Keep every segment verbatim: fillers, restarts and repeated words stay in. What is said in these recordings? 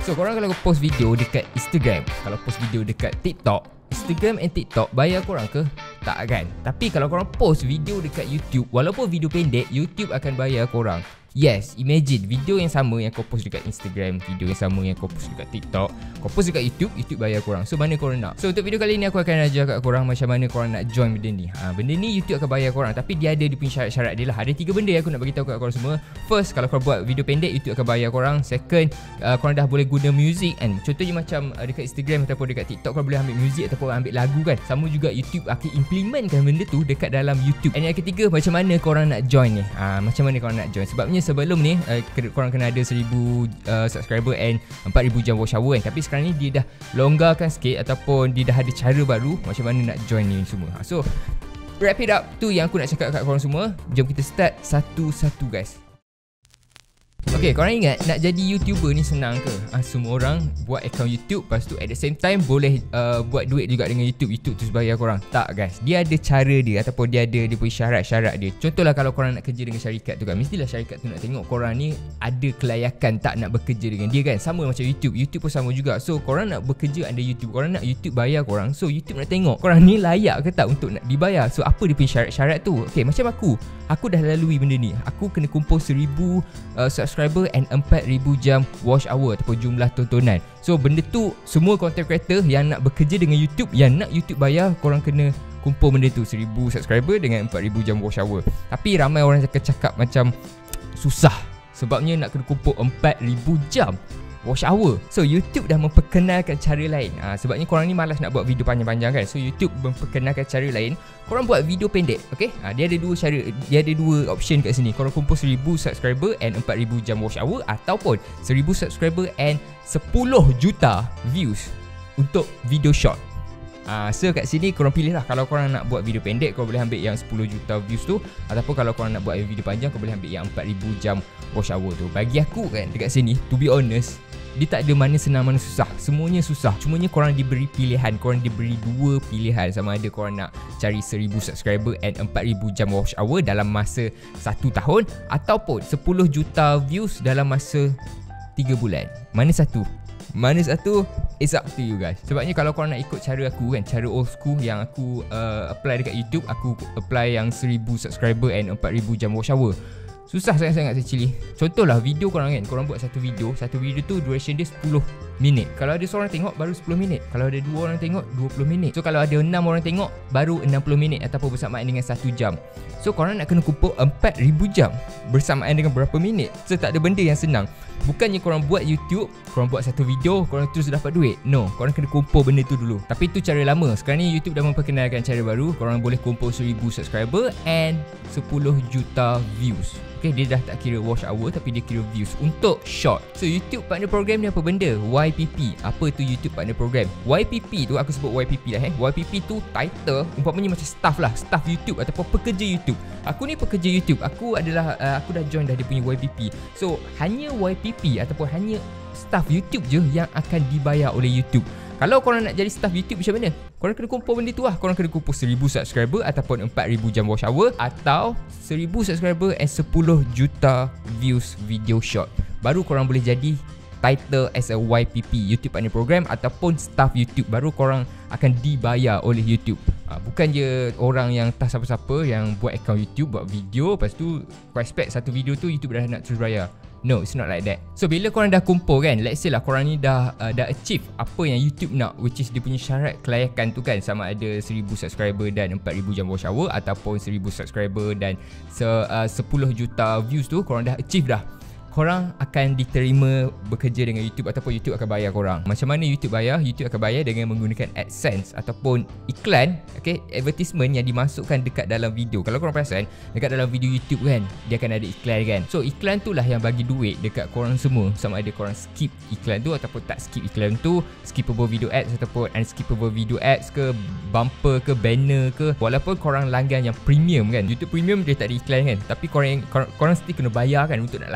So korang kalau post video dekat Instagram, kalau post video dekat TikTok, Instagram and TikTok bayar korang ke? Tak kan? Tapi kalau korang post video dekat YouTube, walaupun video pendek, YouTube akan bayar korang. Yes, imagine video yang sama yang kau post dekat Instagram, video yang sama yang kau post dekat TikTok, kau post dekat YouTube, YouTube bayar korang. So mana korang nak? So untuk video kali ni aku akan ajar kat korang macam mana korang nak join benda ni. ha, Benda ni YouTube akan bayar korang, tapi dia ada dia punya syarat-syarat dia lah. Ada tiga benda yang aku nak beritahu kat korang semua. First, kalau korang buat video pendek, YouTube akan bayar korang. Second, uh, korang dah boleh guna music kan. Contohnya macam uh, dekat Instagram ataupun dekat TikTok, korang boleh ambil music ataupun ambil lagu kan. Sama juga YouTube akan implementkan benda tu dekat dalam YouTube. And yang ketiga, macam mana korang nak join ni. ha, Macam mana korang nak join. Sebabnya sebelum ni uh, korang kena ada seribu uh, subscriber and empat ribu jam watch hour kan. Tapi sekarang ni dia dah longgarkan sikit, ataupun dia dah ada cara baru macam mana nak join ni semua. ha, So wrap it up, tu yang aku nak cakap kat korang semua. Jom kita start satu-satu guys. Okay, korang ingat nak jadi YouTuber ni senang ke? Ah, semua orang buat account YouTube, lepas tu at the same time boleh uh, buat duit juga dengan YouTube. YouTube terus bayar korang. Tak guys, dia ada cara dia, ataupun dia ada dia punya syarat-syarat dia. Contohlah kalau korang nak kerja dengan syarikat tu kan, mestilah syarikat tu nak tengok korang ni ada kelayakan tak nak bekerja dengan dia kan. Sama macam YouTube, YouTube pun sama juga. So korang nak bekerja under YouTube, korang nak YouTube bayar korang, so YouTube nak tengok korang ni layak ke tak untuk nak dibayar. So apa dia punya syarat-syarat tu? Okay, macam aku Aku dah lalui benda ni. Aku kena kumpul seribu uh, subscriber and empat ribu jam watch hour ataupun jumlah tontonan. So benda tu semua content creator yang nak bekerja dengan YouTube, yang nak YouTube bayar, korang kena kumpul benda tu, seribu subscriber dengan empat ribu jam watch hour. Tapi ramai orang akan cakap macam susah, sebabnya nak kena kumpul empat ribu jam watch hour. So YouTube dah memperkenalkan cara lain. ha, Sebabnya korang ni malas nak buat video panjang-panjang kan. So YouTube memperkenalkan cara lain. Korang buat video pendek. Okay, ha, dia ada dua cara, dia ada dua option kat sini. Korang kumpul seribu subscriber and empat ribu jam watch hour, ataupun seribu subscriber and sepuluh juta views untuk video short. ha, So kat sini korang pilih lah. Kalau korang nak buat video pendek, korang boleh ambil yang sepuluh juta views tu, ataupun kalau korang nak buat video panjang, korang boleh ambil yang empat ribu jam watch hour tu. Bagi aku kan, dekat sini, to be honest, dia tak ada mana senang mana susah. Semuanya susah. Cumanya korang diberi pilihan. Korang diberi dua pilihan. Sama ada korang nak cari seribu subscriber and empat ribu jam watch hour dalam masa satu tahun, ataupun sepuluh juta views dalam masa tiga bulan. Mana satu? Mana satu? It's up to you guys. Sebabnya kalau korang nak ikut cara aku kan, cara old school yang aku uh, apply dekat YouTube, aku apply yang seribu subscriber and empat ribu jam watch hour. Susah sangat-sangat actually. Contohlah video korang kan, korang buat satu video, satu video tu duration dia sepuluh minit. Kalau ada seorang tengok baru sepuluh minit. Kalau ada dua orang tengok dua puluh minit. So kalau ada enam orang tengok baru enam puluh minit, ataupun bersamaan dengan satu jam. So korang nak kena kumpul empat ribu jam bersamaan dengan berapa minit. So tak ada benda yang senang. Bukannya korang buat YouTube, korang buat satu video, korang terus dapat duit. No, korang kena kumpul benda tu dulu. Tapi tu cara lama. Sekarang ni YouTube dah memperkenalkan cara baru. Korang boleh kumpul seribu subscriber and sepuluh juta views. Okay, dia dah tak kira watch hour, tapi dia kira views untuk short. So YouTube Partner Program ni apa benda? Y P P. Apa tu YouTube Partner Program? Y P P tu, aku sebut Y P P lah eh. Y P P tu title, umpamanya macam staff lah, staff YouTube ataupun pekerja YouTube. Aku ni pekerja YouTube. Aku adalah uh, aku dah join dah dia punya Y P P. So hanya Y P P ataupun hanya staff YouTube je yang akan dibayar oleh YouTube. Kalau korang nak jadi staff YouTube macam mana? Korang kena kumpul benda tu lah. Korang kena kumpul seribu subscriber ataupun empat ribu jam watch hour, atau seribu subscriber and sepuluh juta views video short. Baru korang boleh jadi title as a Y P P, YouTube Partner Program, ataupun staff YouTube. Baru korang akan dibayar oleh YouTube. ha, Bukan je orang yang tak siapa-siapa yang buat account YouTube, buat video, lepas tu kau expect satu video tu YouTube dah nak terus bayar. No, it's not like that. So bila korang dah kumpul kan, let's say lah korang ni dah uh, dah achieve apa yang YouTube nak, which is dia punya syarat kelayakan tu kan, sama ada seribu subscriber dan empat ribu jam watch hour, ataupun seribu subscriber dan se, uh, sepuluh juta views tu, korang dah achieve dah. Korang akan diterima bekerja dengan YouTube, ataupun YouTube akan bayar korang. Macam mana YouTube bayar? YouTube akan bayar dengan menggunakan AdSense ataupun iklan, okay, advertisement yang dimasukkan dekat dalam video. Kalau korang perasan, dekat dalam video YouTube kan, dia akan ada iklan kan. So iklan tu lah yang bagi duit dekat korang semua. Sama ada korang skip iklan tu ataupun tak skip iklan tu, skippable video ads ataupun unskippable video ads ke, bumper ke, banner ke. Walaupun korang langgan yang premium kan, YouTube premium dia tak ada iklan kan, tapi korang korang, korang still kena bayar kan untuk nak langgan YouTube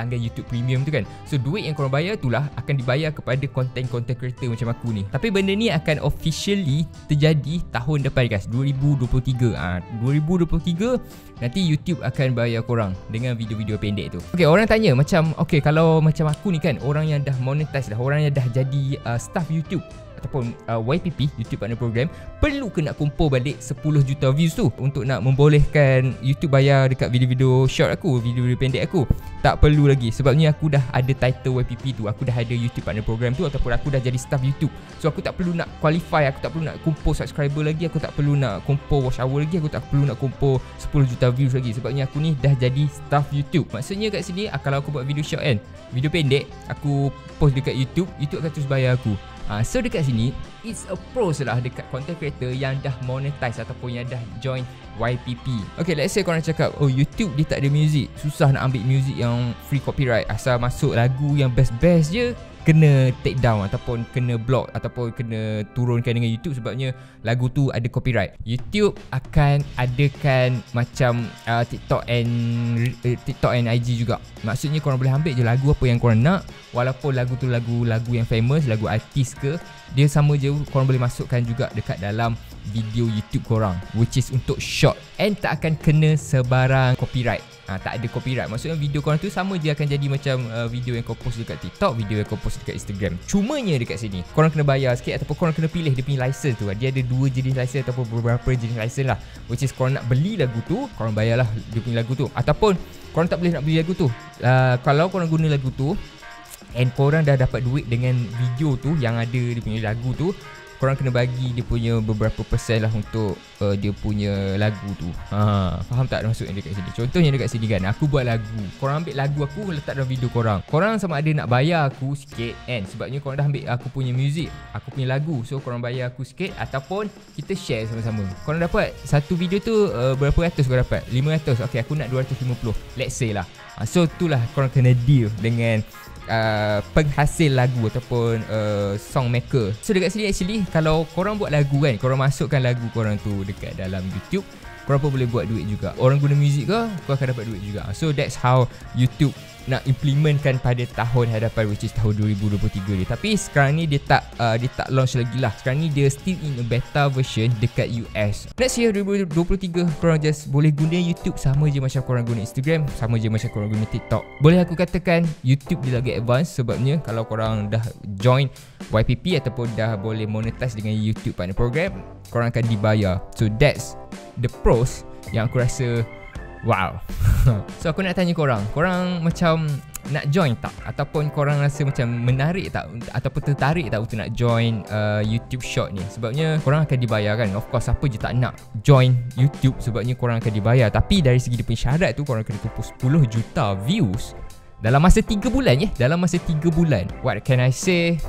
YouTube Premium tu kan. So duit yang korang bayar itulah akan dibayar kepada content-content creator macam aku ni. Tapi benda ni akan officially terjadi tahun depan guys, dua ribu dua puluh tiga. Ah, dua ribu dua puluh tiga nanti YouTube akan bayar korang dengan video-video pendek tu. Okay, orang tanya macam, okay, kalau macam aku ni kan, orang yang dah monetize dah, orang yang dah jadi uh, staff YouTube ataupun uh, Y P P, YouTube Partner Program, perlu ke nak kumpul balik sepuluh juta views tu untuk nak membolehkan YouTube bayar dekat video-video short aku, video-video pendek aku? Tak perlu lagi, sebabnya aku dah ada title Y P P tu, aku dah ada YouTube Partner Program tu, ataupun aku dah jadi staff YouTube. So aku tak perlu nak qualify, aku tak perlu nak kumpul subscriber lagi, aku tak perlu nak kumpul watch hour lagi, aku tak perlu nak kumpul sepuluh juta views lagi, sebabnya aku ni dah jadi staff YouTube. Maksudnya kat sini, kalau aku buat video short kan, video pendek, aku post dekat YouTube, YouTube akan terus bayar aku. Uh, so dekat sini, it's a pros lah dekat content creator yang dah monetize ataupun yang dah join Y P P. Okay, let's say korang cakap, oh YouTube dia tak ada music, susah nak ambil music yang free copyright, asal masuk lagu yang best-best je kena take down ataupun kena block ataupun kena turunkan dengan YouTube sebabnya lagu tu ada copyright. YouTube akan adakan macam uh, TikTok and uh, TikTok and I G juga. Maksudnya korang boleh ambil je lagu apa yang korang nak, walaupun lagu tu lagu-lagu yang famous, lagu artis ke, dia sama je, korang boleh masukkan juga dekat dalam video YouTube korang, which is untuk short and tak akan kena sebarang copyright. Ha, tak ada copyright. Maksudnya video korang tu sama je akan jadi macam uh, video yang kau post dekat TikTok, video yang kau post dekat Instagram. Cumanya dekat sini korang kena bayar sikit ataupun korang kena pilih dia punya license tu. Dia ada dua jenis license ataupun beberapa jenis license lah, which is korang nak beli lagu tu, korang bayarlah dia punya lagu tu, ataupun korang tak boleh nak beli lagu tu. uh, Kalau korang guna lagu tu and korang dah dapat duit dengan video tu yang ada dia punya lagu tu, korang kena bagi dia punya beberapa persen lah untuk uh, dia punya lagu tu. Ha, faham tak maksudnya dekat sini? Contohnya dekat sini kan, aku buat lagu, korang ambil lagu aku letak dalam video korang. Korang sama ada nak bayar aku sikit kan, sebabnya korang dah ambil aku punya music, aku punya lagu, so korang bayar aku sikit, ataupun kita share sama-sama. Korang dapat satu video tu uh, berapa ratus korang dapat? lima ratus. Okay, aku nak dua ratus lima puluh, let's say lah. Ha, so itulah korang kena deal dengan Uh, penghasil lagu ataupun uh, song maker. So dekat sini actually, kalau korang buat lagu kan, korang masukkan lagu korang tu dekat dalam YouTube, korang pun boleh buat duit juga. Orang guna muzik ke, korang akan dapat duit juga. So that's how YouTube nak implementkan pada tahun hadapan, which is tahun dua ribu dua puluh tiga ni. Tapi sekarang ni dia tak uh, dia tak launch lagi lah. Sekarang ni dia still in a beta version dekat U S. Next year dua ribu dua puluh tiga korang just boleh guna YouTube sama je macam korang guna Instagram, sama je macam korang guna TikTok. Boleh aku katakan YouTube dia lagi advance, sebabnya kalau korang dah join Y P P ataupun dah boleh monetize dengan YouTube Partner Program, korang akan dibayar. So that's the pros yang aku rasa wow. So aku nak tanya korang, korang macam nak join tak? Ataupun korang rasa macam menarik tak? Ataupun tertarik tak untuk nak join uh, YouTube Short ni? Sebabnya korang akan dibayar kan. Of course, siapa je tak nak join YouTube, sebabnya korang akan dibayar. Tapi dari segi dia punya syarat tu, korang kena kumpul sepuluh juta views dalam masa tiga bulan ya. Dalam masa tiga bulan. What can I say?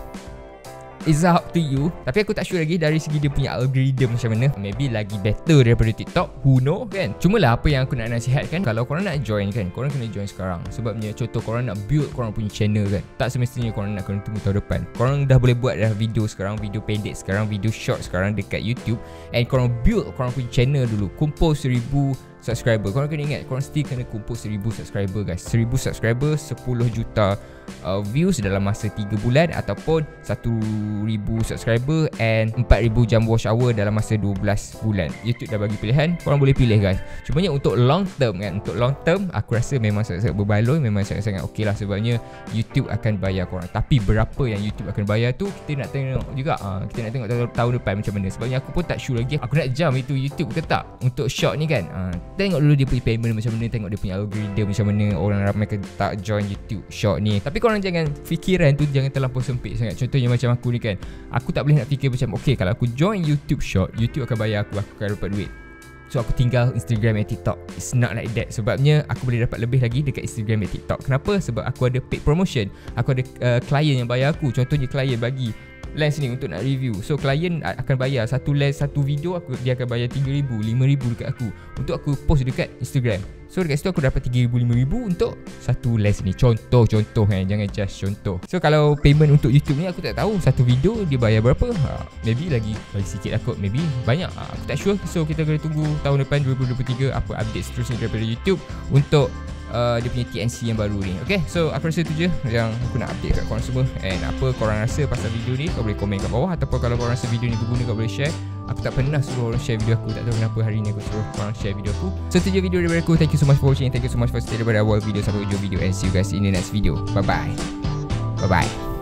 It's up to you. Tapi aku tak sure lagi dari segi dia punya algorithm macam mana. Maybe lagi better daripada TikTok, who know kan. Cuma lah apa yang aku nak nasihatkan, kalau korang nak join kan, korang kena join sekarang. Sebabnya contoh korang nak build korang punya channel kan, tak semestinya korang nak kena tunggu tahun depan. Korang dah boleh buat dah video sekarang, video pendek sekarang, video short sekarang dekat YouTube, and korang build korang punya channel dulu. Kumpul seribu subscriber. Korang kena ingat, korang still kena kumpul seribu subscriber guys. Seribu subscriber, sepuluh juta uh, views dalam masa tiga bulan, ataupun satu ribu subscriber and empat ribu jam watch hour dalam masa dua belas bulan. YouTube dah bagi pilihan, korang boleh pilih guys. Cumanya untuk long term kan, untuk long term aku rasa memang sangat-sangat berbaloi, memang sangat-sangat okey lah, sebabnya YouTube akan bayar korang. Tapi berapa yang YouTube akan bayar tu kita nak tengok juga. uh, Kita nak tengok tahun, tahun depan macam mana. Sebabnya aku pun tak sure lagi aku nak jam itu YouTube ke tak untuk short ni kan. uh, Tengok dulu dia punya payment macam mana, tengok dia punya algorithm macam mana, orang ramai ke tak join YouTube Short ni. Tapi korang jangan fikiran tu jangan terlampau sempit sangat. Contohnya macam aku ni kan, aku tak boleh nak fikir macam okay, kalau aku join YouTube Short, YouTube akan bayar aku, aku akan dapat duit, so aku tinggal Instagram dan TikTok. It's not like that. Sebabnya aku boleh dapat lebih lagi dekat Instagram dan TikTok. Kenapa? Sebab aku ada paid promotion, aku ada uh, klien yang bayar aku. Contohnya klien bagi lens ni untuk nak review, so klien akan bayar satu lens, satu video aku, dia akan bayar tiga ribu, lima ribu dekat aku untuk aku post dekat Instagram. So dekat situ aku dapat tiga ribu, lima ribu untuk satu lens ni. Contoh-contoh kan, jangan just contoh. So kalau payment untuk YouTube ni aku tak tahu satu video dia bayar berapa. ha, Maybe lagi lagi sikit lah kot, maybe banyak, ha, aku tak sure. So kita kena tunggu tahun depan dua ribu dua puluh tiga apa update seterusnya daripada YouTube untuk uh, dia punya T N C yang baru ni. Okay, so aku rasa tu je yang aku nak update kat korang semua. And apa korang rasa pasal video ni, kau boleh komen kat bawah. Ataupun kalau korang rasa video ni berguna, kau boleh share. Aku tak pernah suruh orang share video aku. Tak tahu kenapa hari ni aku suruh korang share video aku. So tu je video daripada aku. Thank you so much for watching. Thank you so much for stay daripada awal video sampai ujung video. And see you guys in the next video. Bye bye. Bye bye.